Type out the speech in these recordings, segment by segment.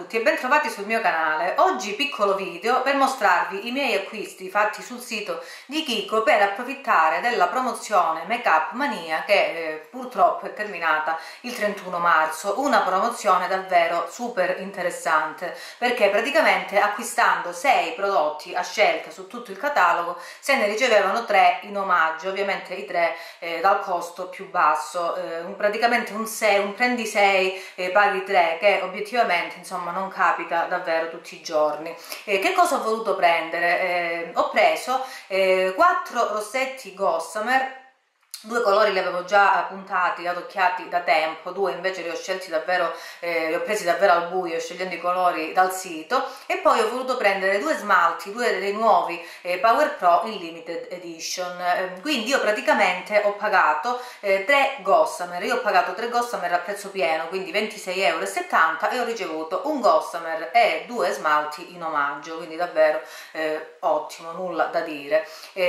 tutti e bentrovati sul mio canale. Oggi piccolo video per mostrarvi i miei acquisti fatti sul sito di Kiko per approfittare della promozione Make Up Mania che purtroppo è terminata il 31 marzo. Una promozione davvero super interessante perché praticamente acquistando 6 prodotti a scelta su tutto il catalogo se ne ricevevano 3 in omaggio, ovviamente i 3 dal costo più basso, praticamente un prendi 6 paghi 3, che obiettivamente insomma non capita davvero tutti i giorni. Che cosa ho voluto prendere? Ho preso 4 rossetti Gossamer. 2 colori li avevo già puntati, adocchiati da tempo, 2 invece li ho scelti davvero, li ho presi davvero al buio scegliendo i colori dal sito, e poi ho voluto prendere 2 smalti, 2 dei nuovi Power Pro in limited edition. Quindi io praticamente ho pagato 3 Gossamer, io ho pagato 3 Gossamer a prezzo pieno, quindi 26,70 € e ho ricevuto un Gossamer e 2 smalti in omaggio, quindi davvero ottimo, nulla da dire.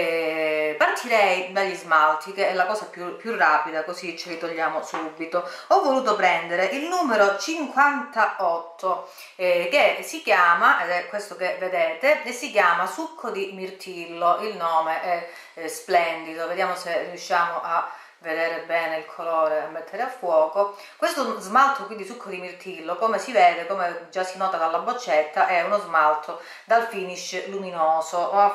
Partirei dagli smalti, che è la cosa più rapida, così ce li togliamo subito. Ho voluto prendere il numero 58 che si chiama, ed è questo che vedete, e si chiama Succo di Mirtillo. Il nome è splendido, vediamo se riusciamo a vedere bene il colore, a mettere a fuoco. Questo smalto qui di succo di mirtillo, come si vede, come già si nota dalla boccetta, è uno smalto dal finish luminoso. Ho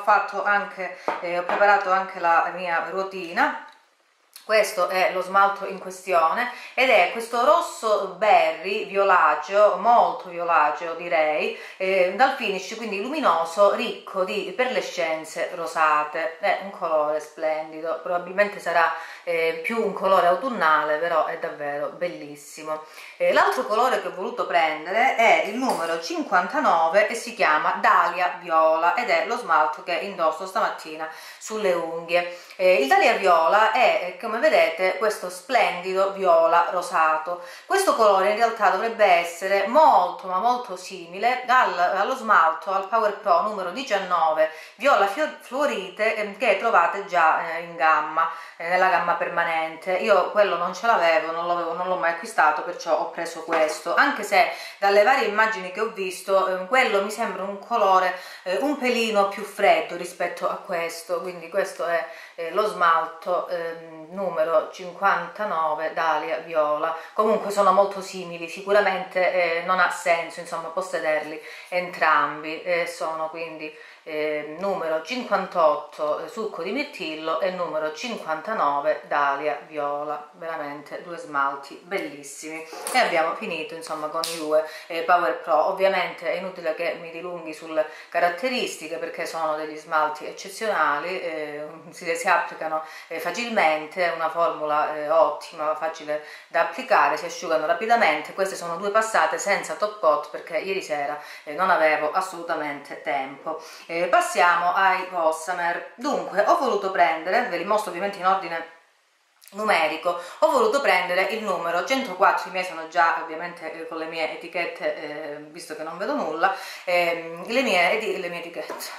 preparato anche la mia ruotina. Questo è lo smalto in questione ed è questo rosso berry violaceo, molto violaceo direi, dal finish quindi luminoso, ricco di perlescenze rosate. È un colore splendido, probabilmente sarà più un colore autunnale, però è davvero bellissimo. L'altro colore che ho voluto prendere è il numero 59 e si chiama Dahlia Viola ed è lo smalto che indosso stamattina sulle unghie. Il Dahlia Viola è, come vedete, questo splendido viola rosato. Questo colore in realtà dovrebbe essere molto ma molto simile allo smalto, al Power Pro numero 19 viola fluorite che trovate già in gamma, nella gamma permanente. Io quello non ce l'avevo, non l'ho mai acquistato, perciò ho preso questo, anche se dalle varie immagini che ho visto quello mi sembra un colore un pelino più freddo rispetto a questo, quindi questo è lo smalto numero 59 Dahlia Viola. Comunque sono molto simili, sicuramente non ha senso insomma possederli entrambi, sono quindi numero 58 succo di mirtillo e numero 59 Dahlia Viola, veramente 2 smalti bellissimi. E abbiamo finito insomma con i 2 Power Pro. Ovviamente è inutile che mi dilunghi sulle caratteristiche perché sono degli smalti eccezionali, si applicano facilmente, è una formula ottima, facile da applicare, si asciugano rapidamente. Queste sono 2 passate senza top coat perché ieri sera non avevo assolutamente tempo. Passiamo ai Gossamer. Dunque ho voluto prendere, ve li mostro ovviamente in ordine numerico, ho voluto prendere il numero 104, i miei sono già ovviamente con le mie etichette, visto che non vedo nulla, le mie etichette.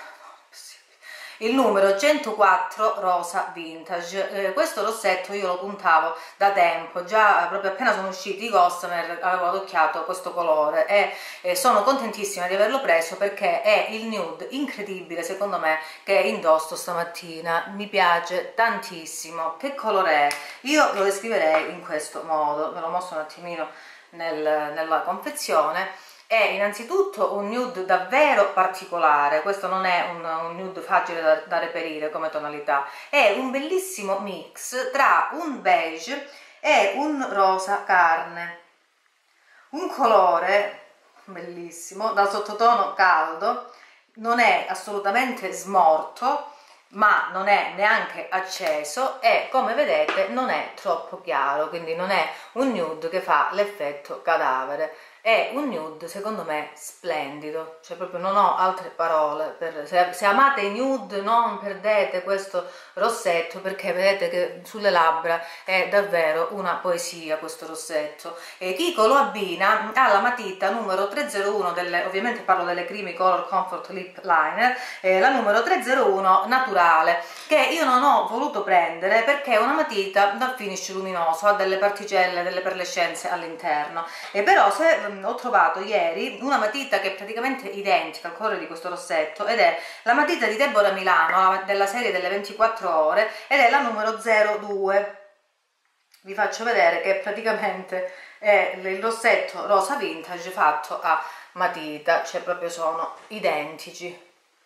Il numero 104 rosa vintage. Questo rossetto io lo puntavo da tempo, già proprio appena sono usciti i Gossamer avevo adocchiato questo colore e sono contentissima di averlo preso perché è il nude incredibile secondo me che indosso stamattina. Mi piace tantissimo. Che colore è? Io lo descriverei in questo modo, ve lo mostro un attimino nella confezione. È innanzitutto un nude davvero particolare, questo non è un nude facile da reperire come tonalità, è un bellissimo mix tra un beige e un rosa carne, un colore bellissimo, dal sottotono caldo, non è assolutamente smorto, ma non è neanche acceso e come vedete non è troppo chiaro, quindi non è un nude che fa l'effetto cadavere. È un nude secondo me splendido, cioè proprio non ho altre parole se amate i nude non perdete questo rossetto perché vedete che sulle labbra è davvero una poesia questo rossetto. E Kiko lo abbina alla matita numero 301 ovviamente parlo delle Creamy Color Comfort Lip Liner, la numero 301 naturale, che io non ho voluto prendere perché è una matita dal finish luminoso, ha delle particelle, delle perlescenze all'interno, e però se ho trovato ieri una matita che è praticamente identica al colore di questo rossetto, ed è la matita di Deborah Milano della serie delle 24 ore, ed è la numero 02. Vi faccio vedere che praticamente è il rossetto rosa vintage fatto a matita, cioè proprio sono identici.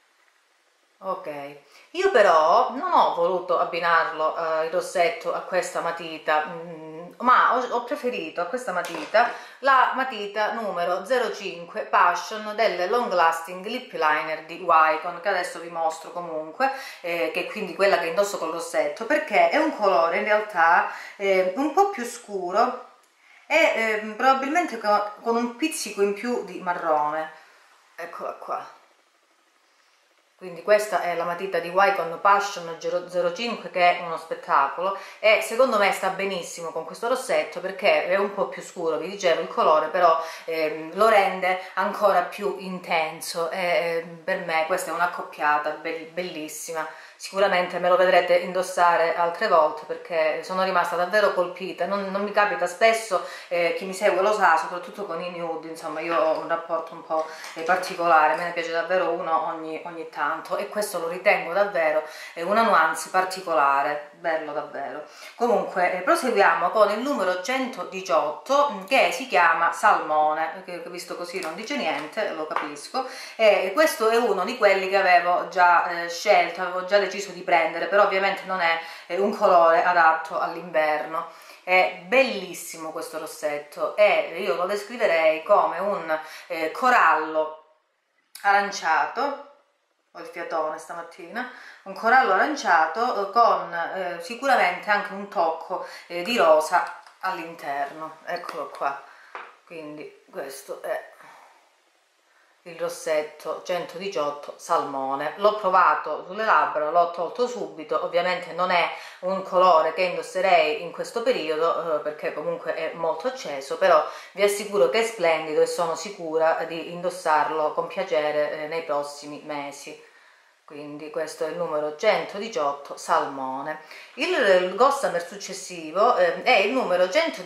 Ok, io però non ho voluto abbinarlo il rossetto a questa matita, ma ho preferito a questa matita la matita numero 05 Passion del Long Lasting Lip Liner di Wycon, che adesso vi mostro comunque, che è quindi quella che indosso col rossetto, perché è un colore in realtà un po' più scuro e probabilmente con un pizzico in più di marrone. Eccola qua. Quindi questa è la matita di Wycon Passion 05, che è uno spettacolo, e secondo me sta benissimo con questo rossetto perché è un po' più scuro, vi dicevo, il colore però lo rende ancora più intenso, e per me questa è un'accoppiata bellissima. Sicuramente me lo vedrete indossare altre volte perché sono rimasta davvero colpita, non mi capita spesso, chi mi segue lo sa, soprattutto con i nude, insomma io ho un rapporto un po' particolare, me ne piace davvero uno ogni tanto, e questo lo ritengo davvero una nuance particolare, bello davvero. Comunque proseguiamo con il numero 118 che si chiama Salmone, che visto così non dice niente, lo capisco, e questo è uno di quelli che avevo già scelto, avevo già deciso di prendere, però ovviamente non è un colore adatto all'inverno. È bellissimo questo rossetto e io lo descriverei come un corallo aranciato. Ho il fiatone stamattina, un corallo aranciato con sicuramente anche un tocco di rosa all'interno. Eccolo qua, quindi questo è il rossetto 118 Salmone. L'ho provato sulle labbra, l'ho tolto subito, ovviamente non è un colore che indosserei in questo periodo perché comunque è molto acceso, però vi assicuro che è splendido e sono sicura di indossarlo con piacere nei prossimi mesi. Quindi questo è il numero 118 Salmone. Il Gossamer successivo è il numero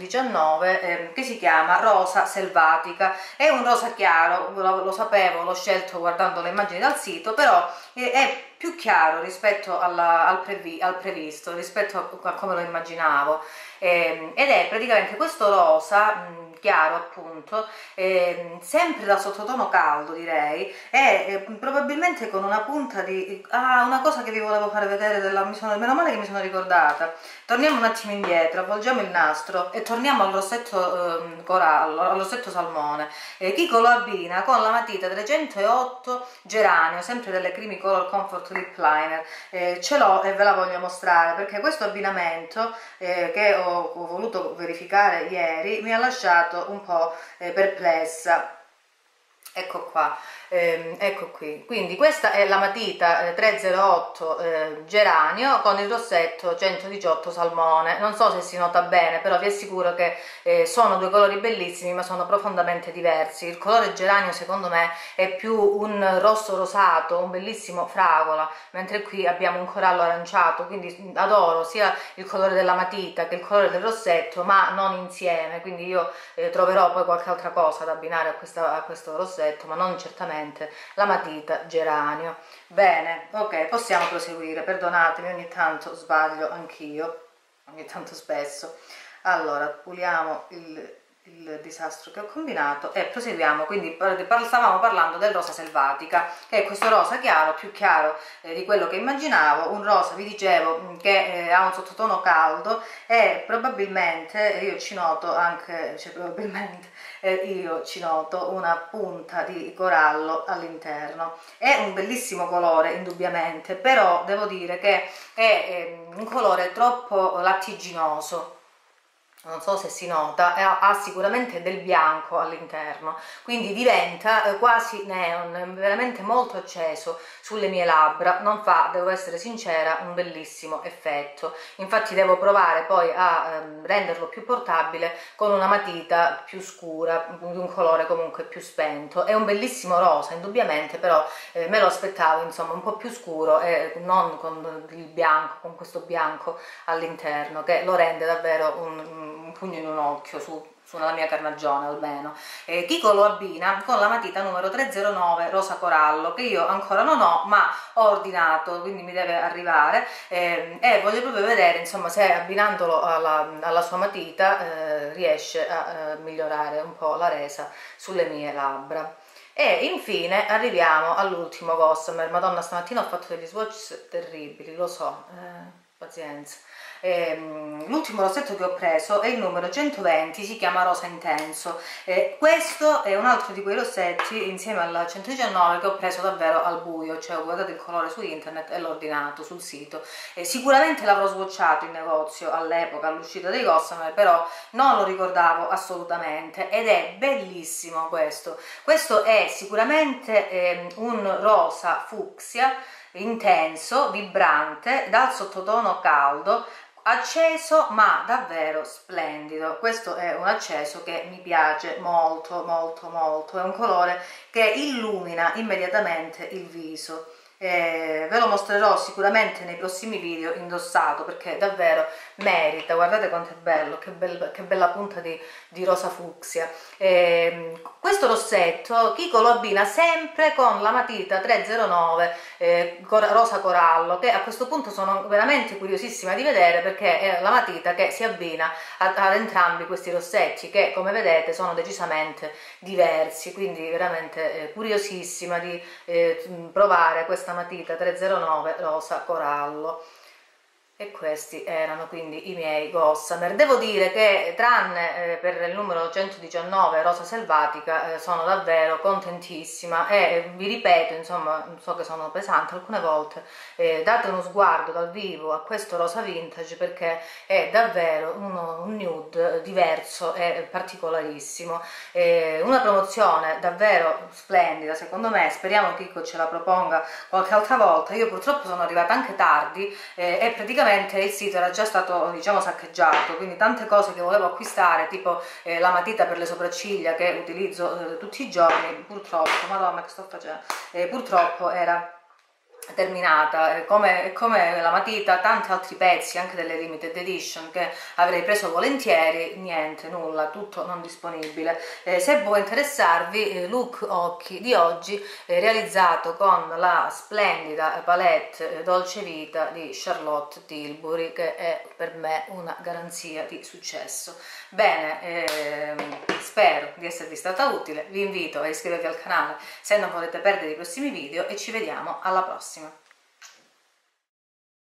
119 che si chiama Rosa Selvatica. È un rosa chiaro, lo sapevo, l'ho scelto guardando le immagini dal sito, però è più chiaro rispetto al previsto, rispetto a come lo immaginavo, ed è praticamente questo rosa chiaro, appunto, sempre da sottotono caldo direi, e probabilmente con una punta di una cosa che vi volevo fare vedere meno male che mi sono ricordata. Torniamo un attimo indietro, avvolgiamo il nastro e torniamo al rossetto corallo, al rossetto salmone. Kiko lo abbina con la matita 308 Geranio, sempre delle Creamy Color Comfort Lip Liner. Ce l'ho e ve la voglio mostrare perché questo abbinamento che ho voluto verificare ieri mi ha lasciato un po' perplessa. Ecco qua, ecco qui. Quindi questa è la matita 308 Geranio con il rossetto 118 Salmone. Non so se si nota bene, però vi assicuro che sono due colori bellissimi ma sono profondamente diversi. Il colore Geranio secondo me è più un rosso rosato, un bellissimo fragola, mentre qui abbiamo un corallo aranciato, quindi adoro sia il colore della matita che il colore del rossetto, ma non insieme, quindi io troverò poi qualche altra cosa da abbinare a questo rossetto, ma non certamente la matita Geranio. Bene, ok, possiamo proseguire, perdonatemi, ogni tanto sbaglio anch'io, ogni tanto spesso. Allora, puliamo il disastro che ho combinato e proseguiamo. Quindi stavamo parlando del rosa selvatica, che è questo rosa chiaro, più chiaro di quello che immaginavo, un rosa, vi dicevo, che ha un sottotono caldo e probabilmente io ci noto anche, io ci noto una punta di corallo all'interno. È un bellissimo colore indubbiamente, però devo dire che è un colore troppo lattiginoso. Non so se si nota, ha sicuramente del bianco all'interno, quindi diventa quasi neon, è veramente molto acceso sulle mie labbra, non fa, devo essere sincera, un bellissimo effetto. Infatti devo provare poi a renderlo più portabile con una matita più scura, di un colore comunque più spento. È un bellissimo rosa indubbiamente, però me lo aspettavo insomma un po' più scuro e non con il bianco, con questo bianco all'interno che lo rende davvero un pugno in un occhio sulla mia carnagione almeno. Kiko lo abbina con la matita numero 309 rosa corallo, che io ancora non ho, ma ho ordinato, quindi mi deve arrivare, e voglio proprio vedere insomma se abbinandolo alla sua matita riesce a migliorare un po' la resa sulle mie labbra. E infine arriviamo all'ultimo Gossamer. Madonna, stamattina ho fatto degli swatch terribili, lo so, pazienza. L'ultimo rossetto che ho preso è il numero 120, si chiama Rosa Intenso. Questo è un altro di quei rossetti insieme al 119 che ho preso davvero al buio, cioè ho guardato il colore su internet e l'ho ordinato sul sito. Sicuramente l'avrò swatchato in negozio all'epoca, all'uscita dei Gossamer, però non lo ricordavo assolutamente, ed è bellissimo questo. Questo è sicuramente un rosa fucsia intenso, vibrante, dal sottotono caldo, acceso ma davvero splendido. Questo è un acceso che mi piace molto molto molto, è un colore che illumina immediatamente il viso. Ve lo mostrerò sicuramente nei prossimi video indossato, perché davvero merita. Guardate quanto è bello, che bella punta di rosa fucsia. Questo rossetto Kiko lo abbina sempre con la matita 309 rosa corallo, che a questo punto sono veramente curiosissima di vedere, perché è la matita che si abbina ad entrambi questi rossetti, che come vedete sono decisamente diversi, quindi veramente curiosissima di provare questa matita 309 rosa corallo. E questi erano quindi i miei Gossamer. Devo dire che tranne per il numero 119 rosa selvatica sono davvero contentissima, e vi ripeto, insomma, so che sono pesante alcune volte, date uno sguardo dal vivo a questo rosa vintage, perché è davvero un nude diverso e particolarissimo. Una promozione davvero splendida secondo me, speriamo che Kiko ce la proponga qualche altra volta. Io purtroppo sono arrivata anche tardi e praticamente il sito era già stato, diciamo, saccheggiato, quindi tante cose che volevo acquistare, tipo la matita per le sopracciglia che utilizzo tutti i giorni, purtroppo, madonna che sto facendo, purtroppo era terminata, come la matita, tanti altri pezzi anche delle limited edition che avrei preso volentieri, niente, nulla, tutto non disponibile. Se può interessarvi, look occhi di oggi realizzato con la splendida palette Dolce Vita di Charlotte Tilbury, che è per me una garanzia di successo. Bene, spero di esservi stata utile, vi invito a iscrivervi al canale se non volete perdere i prossimi video e ci vediamo alla prossima.